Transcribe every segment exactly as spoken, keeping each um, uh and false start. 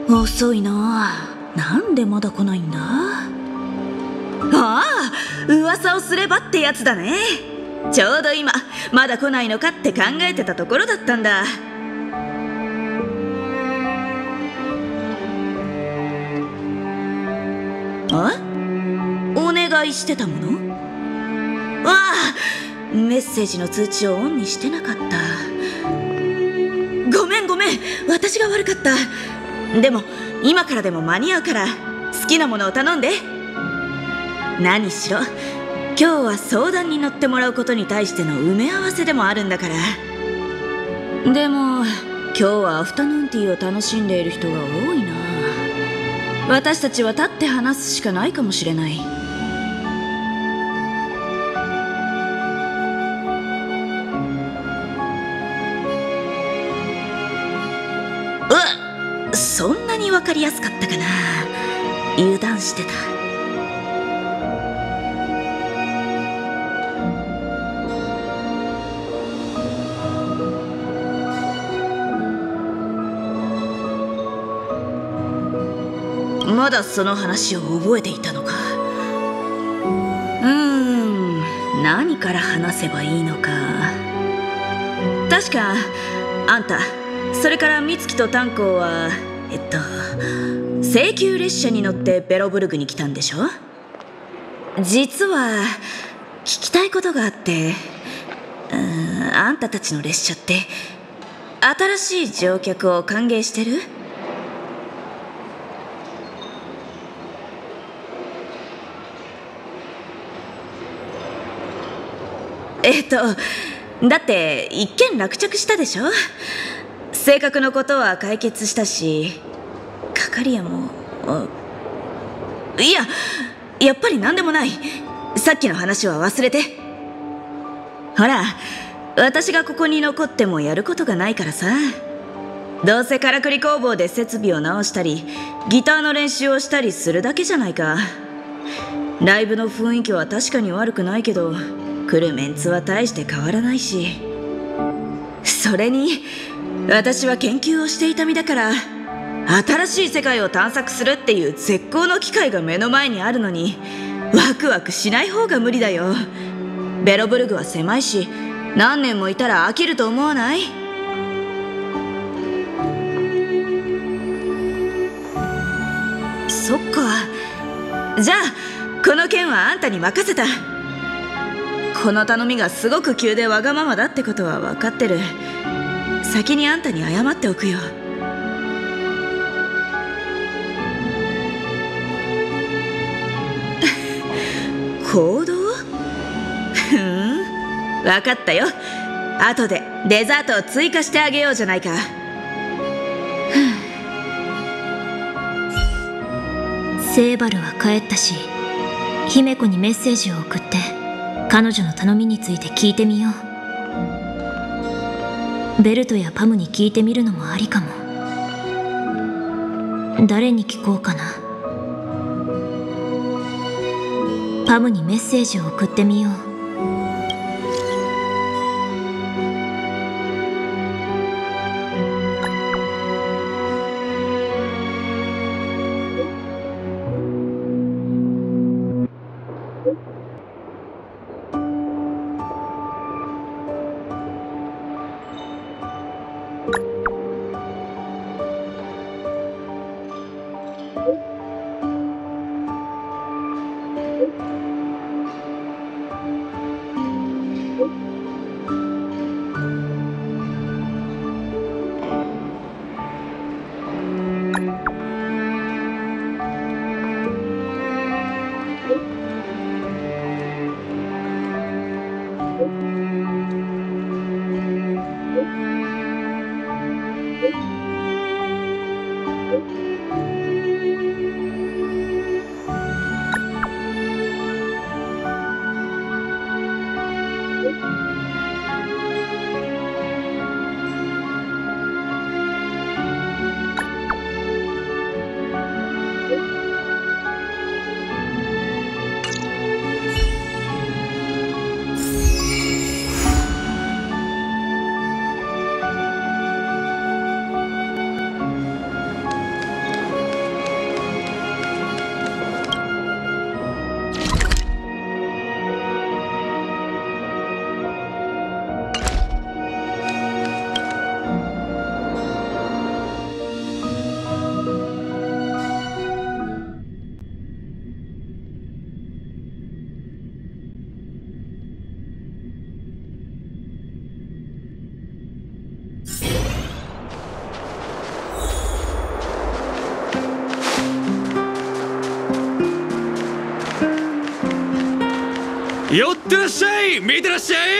遅いな。なんでまだ来ないんだ。ああ、噂をすればってやつだね。ちょうど今まだ来ないのかって考えてたところだったんだ。あ？お願いしてたもの？わあ、メッセージの通知をオンにしてなかった。ごめんごめん、私が悪かった。でも今からでも間に合うから好きなものを頼んで。何しろ今日は相談に乗ってもらうことに対しての埋め合わせでもあるんだから。でも今日はアフタヌーンティーを楽しんでいる人が多いな。私たちは立って話すしかないかもしれない。うっ、そんなに分かりやすかったかな。油断してた。まだその話を覚えていたのか。うーん、何から話せばいいのか。確かあんた、それから美月と炭鉱はえっと請求列車に乗ってベロブルグに来たんでしょ。実は聞きたいことがあって。うーん、あんたたちの列車って新しい乗客を歓迎してる？えっとだって一件落着したでしょ。正確なことは解決したし、係屋も。いや、やっぱり何でもない。さっきの話は忘れて。ほら、私がここに残ってもやることがないからさ。どうせからくり工房で設備を直したりギターの練習をしたりするだけじゃないか。ライブの雰囲気は確かに悪くないけど、来るメンツは大して変わらないし。それに私は研究をしていた身だから、新しい世界を探索するっていう絶好の機会が目の前にあるのにワクワクしない方が無理だよ。ベロブルグは狭いし、何年もいたら飽きると思わない？そっか。じゃあこの件はあんたに任せた。この頼みがすごく急でわがままだってことは分かってる。先にあんたに謝っておくよ。行動？ふん、分かったよ。後でデザートを追加してあげようじゃないか。 セーバルは帰ったし、姫子にメッセージを送って彼女の頼みについて聞いてみよう。ベルトやパムに聞いてみるのもありかも。誰に聞こうかな。パムにメッセージを送ってみよう。 ってらっしゃい、見てらっしゃい。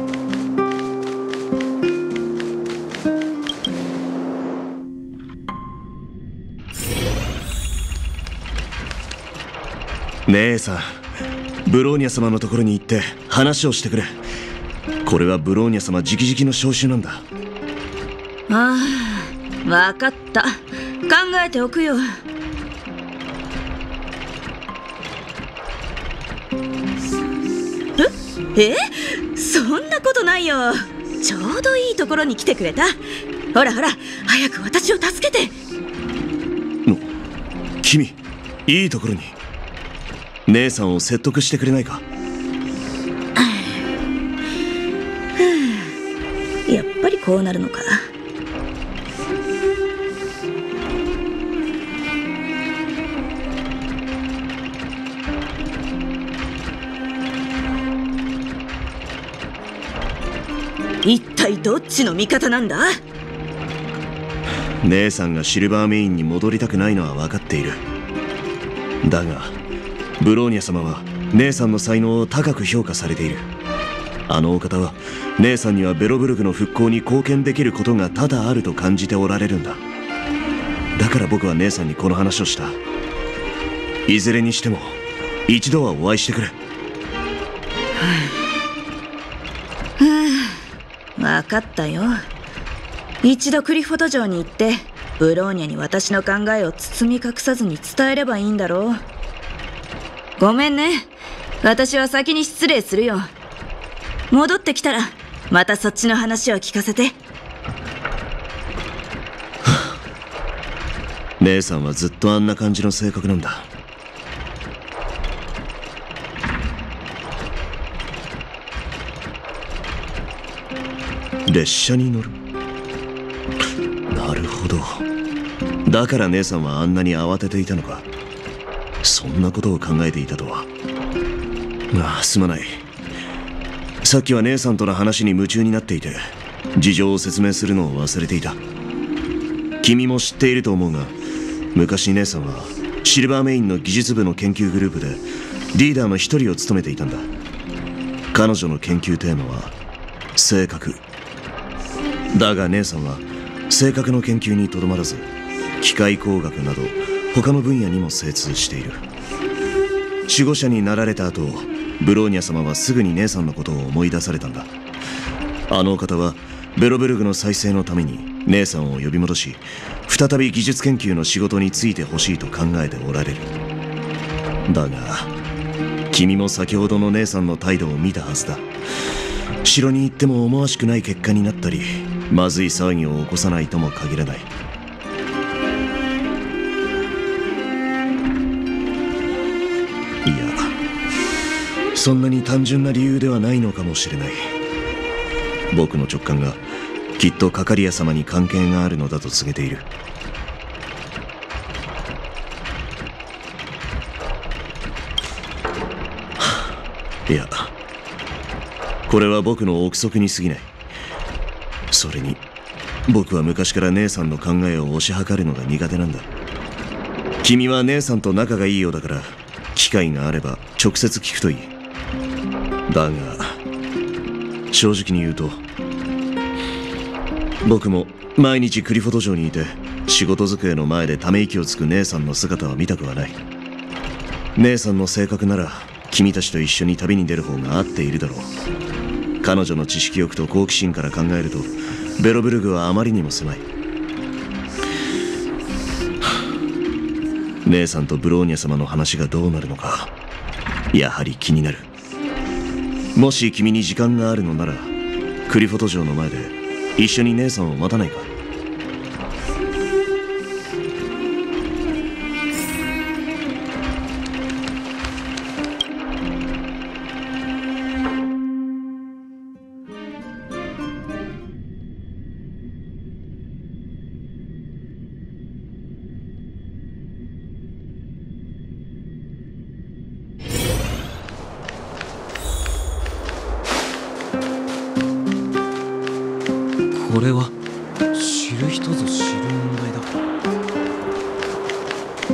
姉さん、ブローニャ様のところに行って話をしてくれ。これはブローニャ様直々の招集なんだ。 ああ、わかった。考えておくよ。ええ、そんなことないよ。ちょうどいいところに来てくれた。ほらほら、早く私を助けて。 の君、いいところに。姉さんを説得してくれないか。 やっぱりこうなるのか。一体どっちの味方なんだ。 姉さんがシルバーメインに戻りたくないのは分かっている。だがブローニャ様は姉さんの才能を高く評価されている。あのお方は姉さんにはベロブルグの復興に貢献できることが多々あると感じておられるんだ。だから僕は姉さんにこの話をした。いずれにしても一度はお会いしてくれ。 分かったよ。一度クリフォト城に行ってブローニャに私の考えを包み隠さずに伝えればいいんだろう。ごめんね、私は先に失礼するよ。戻ってきたらまたそっちの話を聞かせて。 姉さんはずっとあんな感じの性格なんだ。列車に乗る。なるほど。だから姉さんはあんなに慌てていたのか。そんなことを考えていたとは。ああ、すまない。さっきは姉さんとの話に夢中になっていて事情を説明するのを忘れていた。君も知っていると思うが、昔姉さんはシルバーメインの技術部の研究グループでリーダーの一人を務めていたんだ。彼女の研究テーマは性格だが、姉さんは性格の研究にとどまらず機械工学など他の分野にも精通している。守護者になられた後、ブローニャ様はすぐに姉さんのことを思い出されたんだ。あのお方はベロベルグの再生のために姉さんを呼び戻し、再び技術研究の仕事に就いてほしいと考えておられる。だが君も先ほどの姉さんの態度を見たはずだ。城に行っても思わしくない結果になったり、まずい騒ぎを起こさないとも限らない。いや、そんなに単純な理由ではないのかもしれない。僕の直感がきっとカカリア様に関係があるのだと告げている。いや、これは僕の憶測に過ぎない。それに僕は昔から姉さんの考えを推し量るのが苦手なんだ。君は姉さんと仲がいいようだから、機会があれば直接聞くといい。だが正直に言うと、僕も毎日クリフォト城にいて仕事机の前でため息をつく姉さんの姿は見たくはない。姉さんの性格なら君たちと一緒に旅に出る方が合っているだろう。彼女の知識欲と好奇心から考えるとベロブルグはあまりにも狭い。姉さんとブローニャ様の話がどうなるのか、やはり気になる。もし君に時間があるのなら、クリフォト城の前で一緒に姉さんを待たないか。 これは知る人ぞ知る問題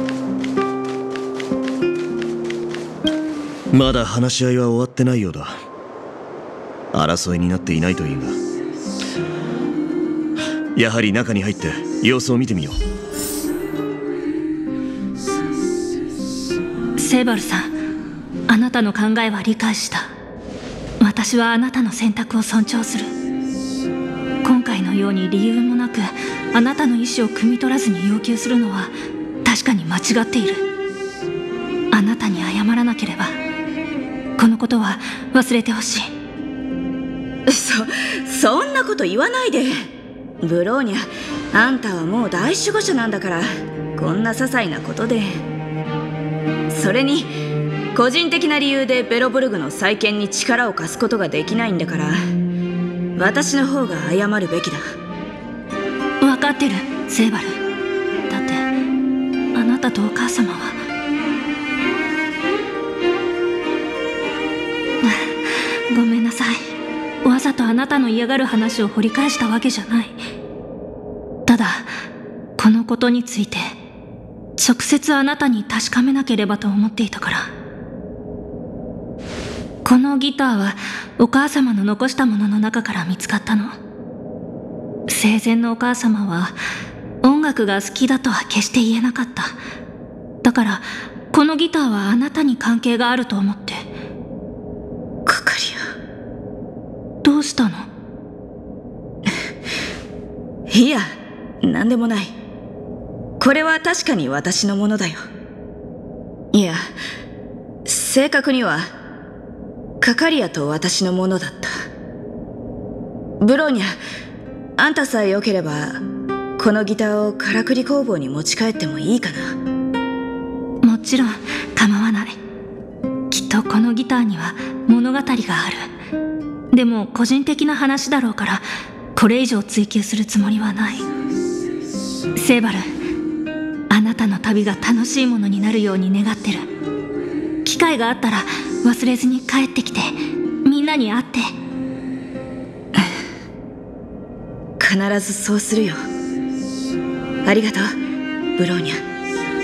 だ。 まだ話し合いは終わってないようだ。 争いになっていないといいが。やはり中に入って様子を見てみよう。 セイバルさん、あなたの考えは理解した。私はあなたの選択を尊重する。今回のように理由もなくあなたの意思を汲み取らずに要求するのは確かに間違っている。あなたに謝らなければこのことは忘れてほしい。 そそんなこと言わないで。ブローニャ、あんたはもう大守護者なんだから、こんな些細なことで。それに個人的な理由でベロブルグの再建に力を貸すことができないんだから、私の方が謝るべきだ。 分かってる、セイバル。だってあなたとお母様はごめんなさい。わざとあなたの嫌がる話を掘り返したわけじゃない。ただこのことについて直接あなたに確かめなければと思っていたから。このギターはお母様の残したものの中から見つかったの。生前のお母様は音楽が好きだとは決して言えなかった。だからこのギターはあなたに関係があると思って。 カカリどうしたの？ いや、なんでもない。これは確かに私のものだよ。いや、正確にはカカリアと私のものだった。ブローニャ、あんたさえよければこのギターをからくり工房に持ち帰ってもいいかな。 もちろん構わない。きっとこのギターには物語がある。でも個人的な話だろうからこれ以上追求するつもりはない。セイバル、あなたの旅が楽しいものになるように願ってる。機会があったら忘れずに帰ってきてみんなに会って。 必ずそうするよ。ありがとう、ブローニャ。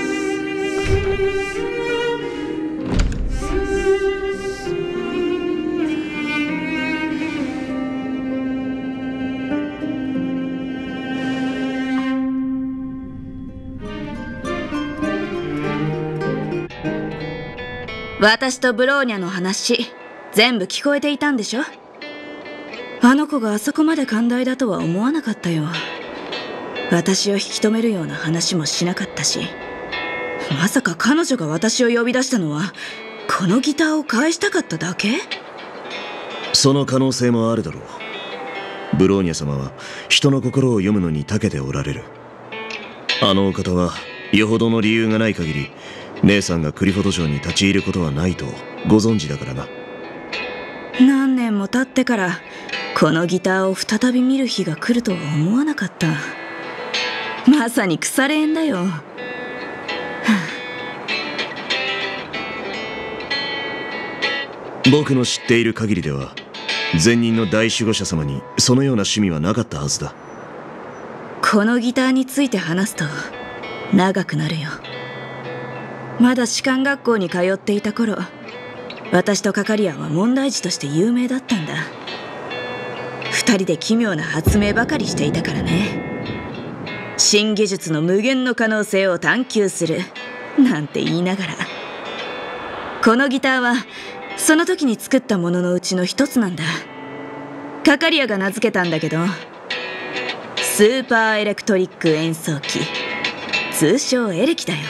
私とブローニャの話全部聞こえていたんでしょ。あの子があそこまで寛大だとは思わなかったよ。私を引き止めるような話もしなかったし、まさか彼女が私を呼び出したのはこのギターを返したかっただけ？ その可能性もあるだろう。ブローニャ様は人の心を読むのに長けておられる。あのお方はよほどの理由がない限り姉さんがクリフォド城に立ち入ることはないとご存知だからな。 何年も経ってからこのギターを再び見る日が来るとは思わなかった。まさに腐れ縁だよ。 僕の知っている限りでは前任の大守護者様にそのような趣味はなかったはずだ。 このギターについて話すと長くなるよ。まだ士官学校に通っていた頃、私とカカリアは問題児として有名だったんだ。二人で奇妙な発明ばかりしていたからね。新技術の無限の可能性を探求するなんて言いながら。このギターはその時に作ったもののうちの一つなんだ。カカリアが名付けたんだけど、スーパーエレクトリック演奏機、通称エレキだよ。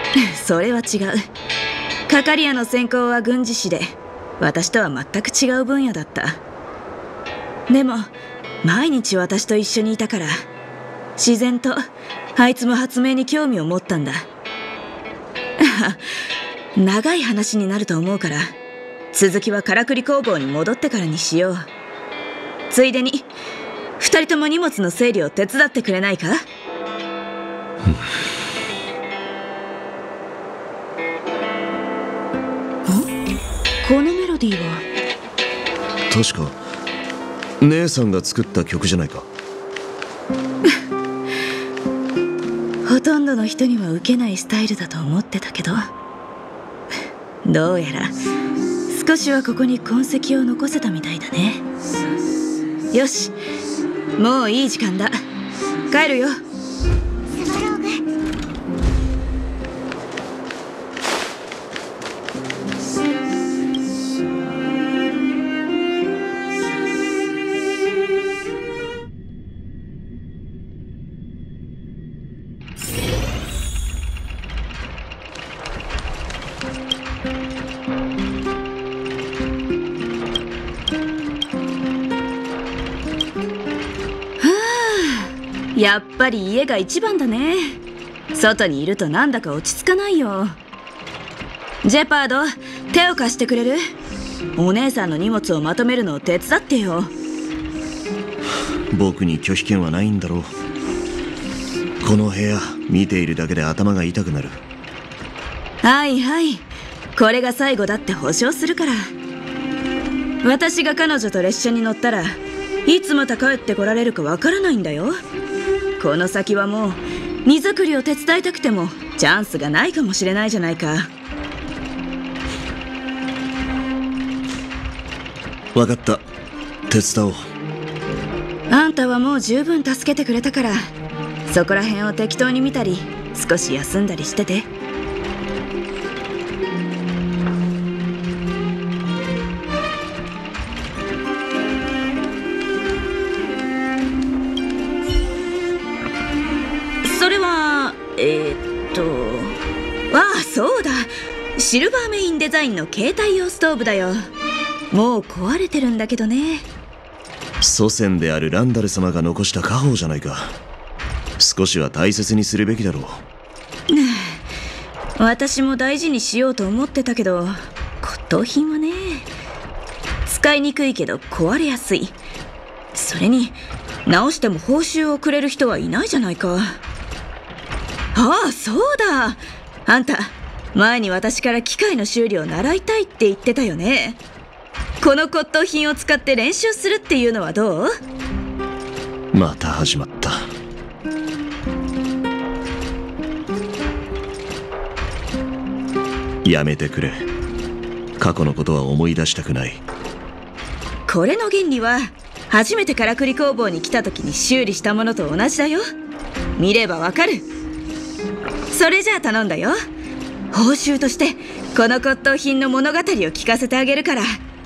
それは違う。カカリアの専攻は軍事史で、私とは全く違う分野だった。でも毎日私と一緒にいたから、自然とあいつも発明に興味を持ったんだ。長い話になると思うから、続きはからくり工房に戻ってからにしよう。ついでに二人とも荷物の整理を手伝ってくれないか？このメロディーは確か姉さんが作った曲じゃないか。 ほとんどの人には受けないスタイルだと思ってたけど、どうやら少しはここに痕跡を残せたみたいだね。よし、もういい時間だ。帰るよ。やっぱり家が一番だね。外にいるとなんだか落ち着かないよ。ジェパード、手を貸してくれる？お姉さんの荷物をまとめるのを手伝ってよ。 僕に拒否権はないんだろう。この部屋見ているだけで頭が痛くなる。 はいはい、これが最後だって保証するから。私が彼女と列車に乗ったらいつまた帰ってこられるかわからないんだよ。この先はもう荷造りを手伝いたくてもチャンスがないかもしれないじゃないか。 分かった、手伝おう。 あんたはもう十分助けてくれたから、そこら辺を適当に見たり少し休んだりしてて。それはえー、っとああ、そうだ、シルバーメインデザインの携帯用ストーブだよ。もう壊れてるんだけどね。 祖先であるランダル様が残した家宝じゃないか。少しは大切にするべきだろう。 私も大事にしようと思ってたけど、骨董品はね、使いにくいけど壊れやすい。それに直しても報酬をくれる人はいないじゃないか。ああ、そうだ、あんた前に私から機械の修理を習いたいって言ってたよね。この骨董品を使って練習するっていうのはどう？ また始まった。やめてくれ。過去のことは思い出したくない。 これの原理は初めてからくり工房に来た時に修理したものと同じだよ。見ればわかる。それじゃあ頼んだよ。報酬としてこの骨董品の物語を聞かせてあげるから。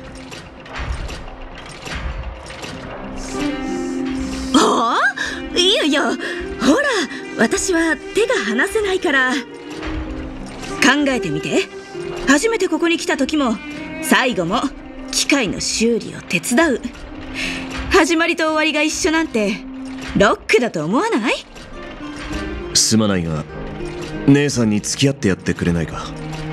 ああ、いやいや、ほら、私は手が離せないから。考えてみて。初めてここに来た時も最後も機械の修理を手伝う。始まりと終わりが一緒なんてロックだと思わない？ すまないが、姉さんに付き合ってやってくれないか。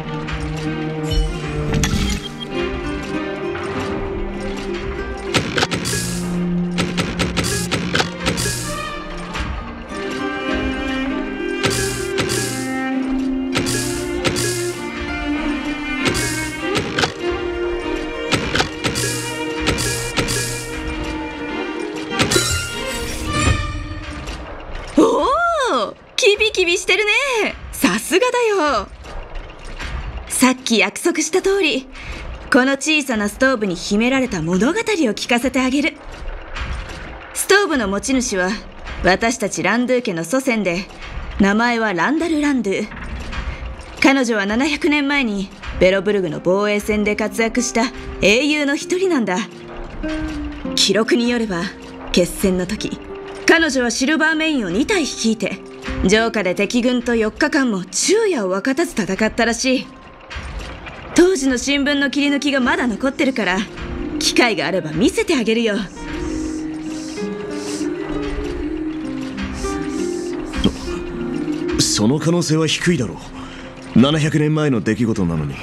キビキビしてるね。さすがだよ。さっき約束した通り、この小さなストーブに秘められた物語を聞かせてあげる。ストーブの持ち主は私たちランドゥー家の祖先で、名前はランダル・ランドゥ。彼女はななひゃくねんまえにベロブルグの防衛戦で活躍した英雄の一人なんだ。記録によれば決戦の時、彼女はシルバーメインをに体率いて城下で敵軍とよっかかんも昼夜を分かたず戦ったらしい。当時の新聞の切り抜きがまだ残ってるから、機会があれば見せてあげるよ。 その可能性は低いだろう。ななひゃくねんまえの出来事なのに。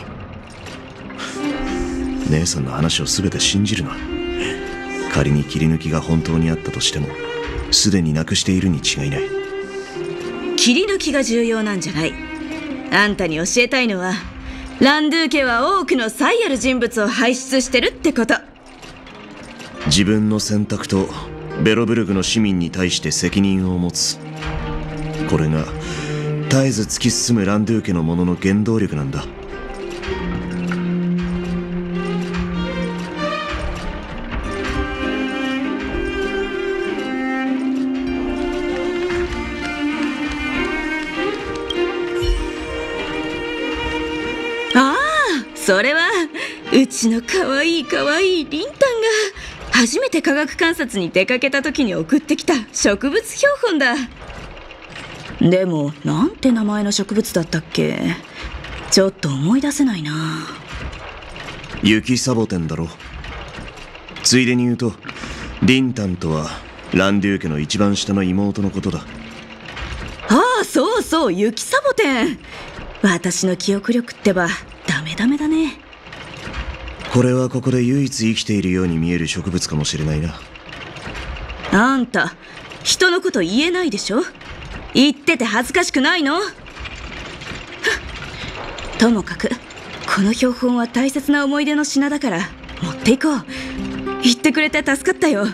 姉さんの話を全て信じるな。仮に切り抜きが本当にあったとしても、すでになくしているに違いない。 切り抜きが重要なんじゃない。あんたに教えたいのは、ランドゥー家は多くの才ある人物を輩出してるってこと。 自分の選択とベロブルグの市民に対して責任を持つ。これが絶えず突き進むランドゥー家のものの原動力なんだ。 それはうちのかわいいかわいいリンタンが初めて科学観察に出かけた時に送ってきた植物標本だ。でもなんて名前の植物だったっけ。ちょっと思い出せないな。 雪サボテンだろ。ついでに言うと、リンタンとはランドゥー家の一番下の妹のことだ。 ああ、そうそう、雪サボテン。私の記憶力ってばダメダメだね。 これはここで唯一生きているように見える植物かもしれないな。 あんた人のこと言えないでしょ。言ってて恥ずかしくないの？ともかくこの標本は大切な思い出の品だから持っていこう。言ってくれて助かったよ。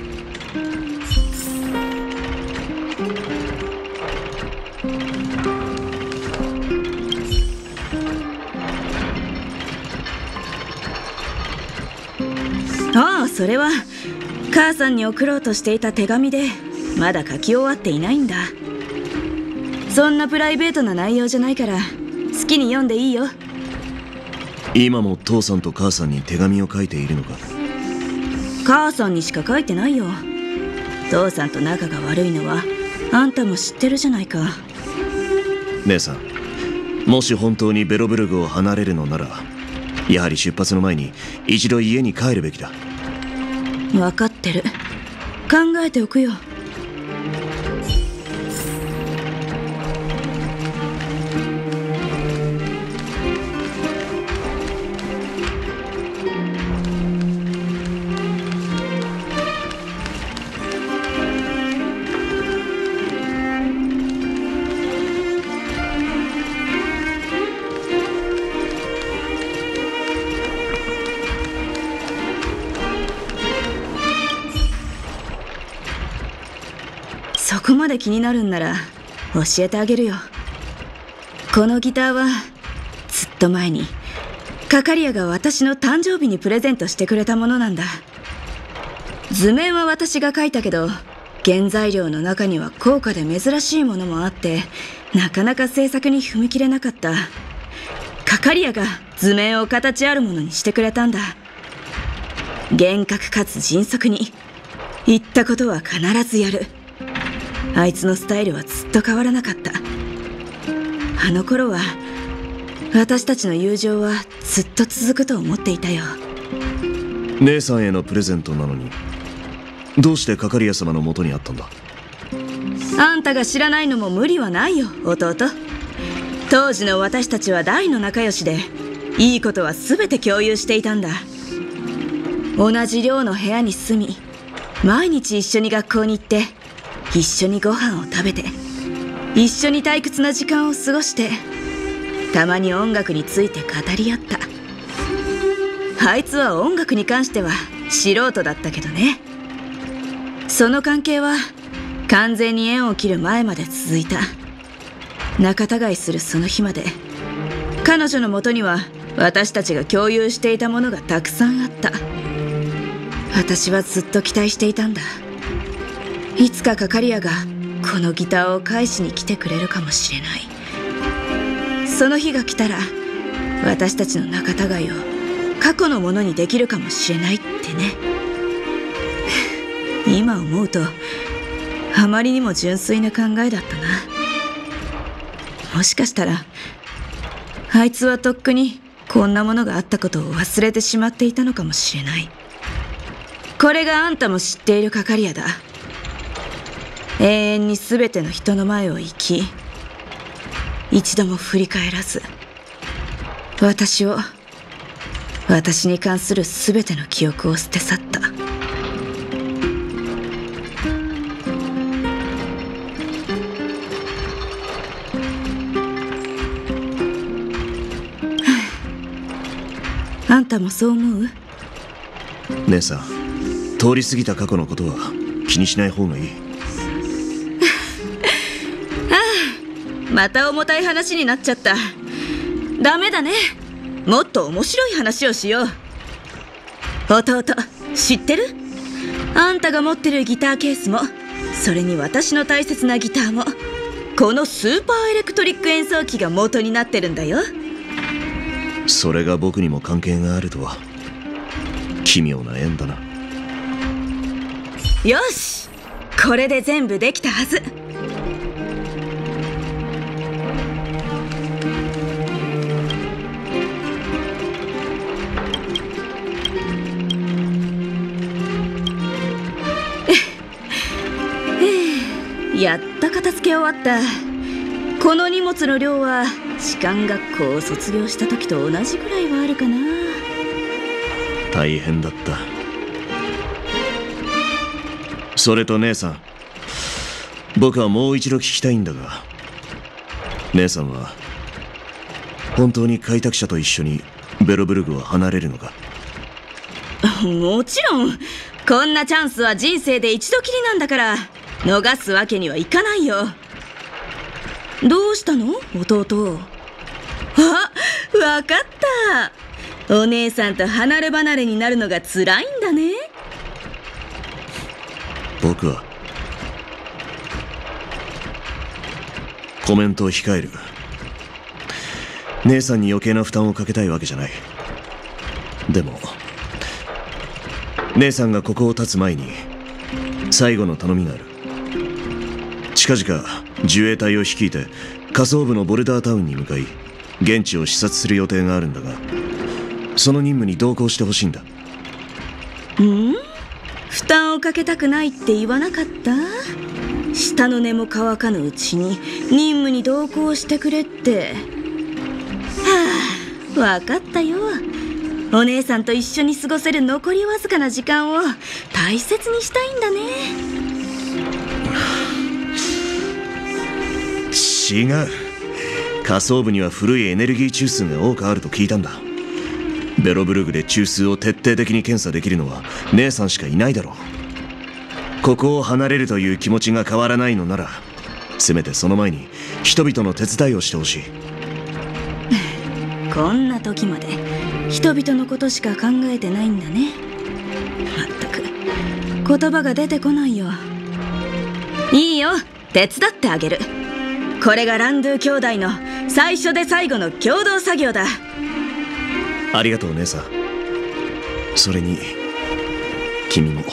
ああ、それは母さんに送ろうとしていた手紙でまだ書き終わっていないんだ。そんなプライベートな内容じゃないから好きに読んでいいよ。 今も父さんと母さんに手紙を書いているのか？ 母さんにしか書いてないよ。父さんと仲が悪いのはあんたも知ってるじゃないか。 姉さん、もし本当にベロブルグを離れるのなら、やはり出発の前に一度家に帰るべきだ。 分かってる。考えておくよ。そこまで気になるんなら教えてあげるよ。このギターはずっと前にカカリアが私の誕生日にプレゼントしてくれたものなんだ。図面は私が描いたけど、原材料の中には高価で珍しいものもあってなかなか制作に踏み切れなかった。カカリアが図面を形あるものにしてくれたんだ。厳格かつ迅速に、言ったことは必ずやる。あいつのスタイルはずっと変わらなかった。あの頃は私たちの友情はずっと続くと思っていたよ。 姉さんへのプレゼントなのに、どうしてカカリア様の元にあったんだ？ あんたが知らないのも無理はないよ、弟。当時の私たちは大の仲良しで、いいことは全て共有していたんだ。同じ寮の部屋に住み、毎日一緒に学校に行って、一緒にご飯を食べて、一緒に退屈な時間を過ごして、たまに音楽について語り合った。あいつは音楽に関しては素人だったけどね。その関係は完全に縁を切る前まで続いた。仲違いするその日まで、彼女のもとには私たちが共有していたものがたくさんあった。私はずっと期待していたんだ。いつかカカリアがこのギターを返しに来てくれるかもしれない。その日が来たら、私たちの仲違いを過去のものにできるかもしれないってね。今思うとあまりにも純粋な考えだったな。 もしかしたらあいつはとっくにこんなものがあったことを忘れてしまっていたのかもしれない。これがあんたも知っているカカリアだ。永遠に全ての人の前を行き、一度も振り返らず、私を、私に関する全ての記憶を捨て去った。あんたもそう思う？ 姉さん、通り過ぎた過去のことは気にしない方がいい。 また重たい話になっちゃった。ダメだね。もっと面白い話をしよう。弟、知ってる？あんたが持ってるギターケースも、それに私の大切なギターも、このスーパーエレクトリック演奏機が元になってるんだよ。 それが僕にも関係があるとは奇妙な縁だな。 よし、これで全部できたはず。やっと片付け終わった。この荷物の量は士官学校を卒業した時と同じぐらいはあるかな。 大変だった。それと姉さん、僕はもう一度聞きたいんだが、姉さんは本当に開拓者と一緒にベロブルグを離れるのか？ もちろん。こんなチャンスは人生で一度きりなんだから、逃すわけにはいかないよ。どうしたの弟？あ、わかった。お姉さんと離れ離れになるのが辛いんだね。 僕はコメントを控える。姉さんに余計な負担をかけたいわけじゃない。でも姉さんがここを立つ前に最後の頼みがある。近々自衛隊を率いて下層部のボルダータウンに向かい、現地を視察する予定があるんだが、その任務に同行してほしいんだ。 ん？負担をかけたくないって言わなかった？舌の根も乾かぬうちに任務に同行してくれって。はあ、わかったよ。お姉さんと一緒に過ごせる残りわずかな時間を大切にしたいんだね。 違う。下層部には古いエネルギー中枢が多くあると聞いたんだ。ベロブルグで中枢を徹底的に検査できるのは姉さんしかいないだろう。ここを離れるという気持ちが変わらないのなら、せめてその前に人々の手伝いをしてほしい。 こんな時まで人々のことしか考えてないんだね。まったく言葉が出てこないよ。いいよ、手伝ってあげる。これがランドゥ兄弟の最初で最後の共同作業だ。 ありがとう姉さん。それに君も、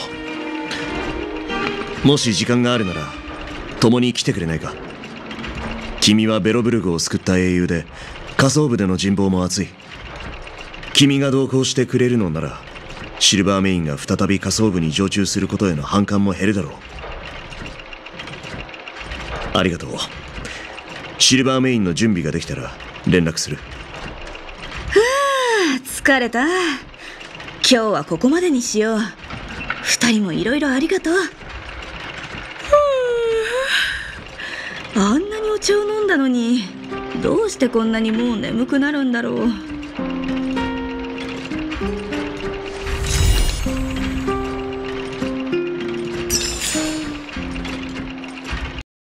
もし時間があるなら共に来てくれないか？君はベロブルグを救った英雄で、下層部での人望も厚い。君が同行してくれるのなら、シルバーメインが再び下層部に常駐することへの反感も減るだろう。ありがとう。シルバーメインの準備ができたら連絡する。 はあ、疲れた。今日はここまでにしよう。二人もいろいろありがとう。あんなにお茶を飲んだのに、どうしてこんなにもう眠くなるんだろう。